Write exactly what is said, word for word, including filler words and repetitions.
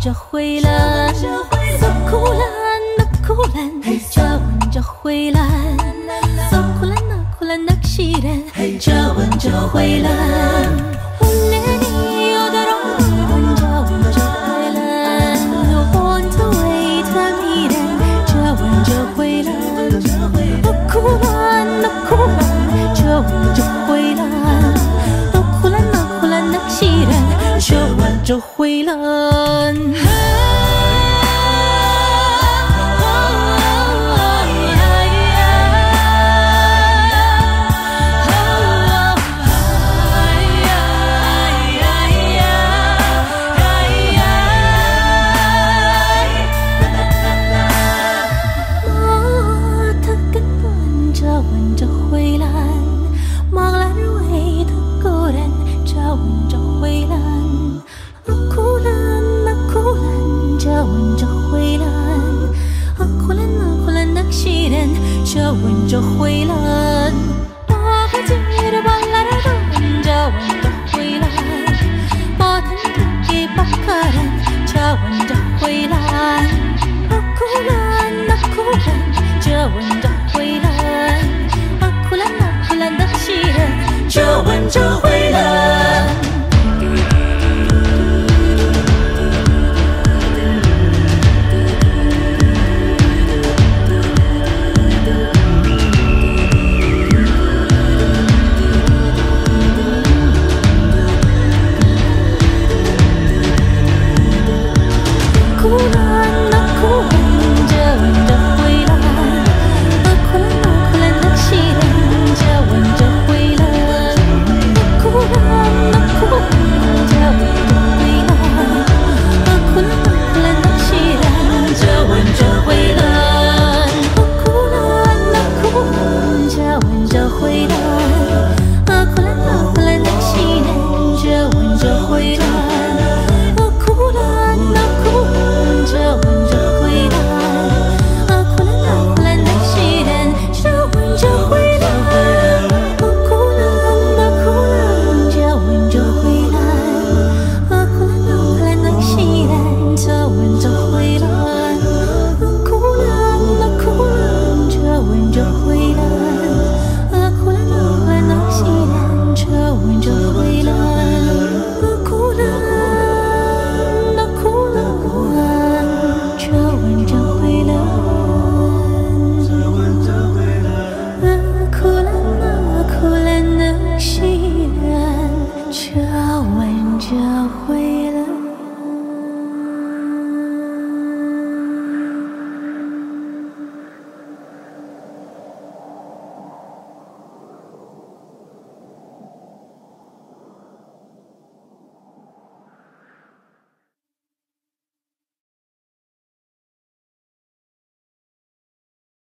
着回来，色苦蓝的苦蓝，这吻着回来，色苦蓝的苦蓝的喜人，这吻着回来。원래니 여대로 먼저 먼저回来，我 want to wait a minute， 这吻着回来，的苦蓝的苦蓝，这吻着回来，的苦蓝的苦蓝的喜人，这吻着回来。 这吻着回来，把个记得把来的吻着吻着回来，把疼给把个人，这吻着回来，啊苦兰啊苦兰，这吻着回来，啊苦兰啊苦兰的喜人，这吻着。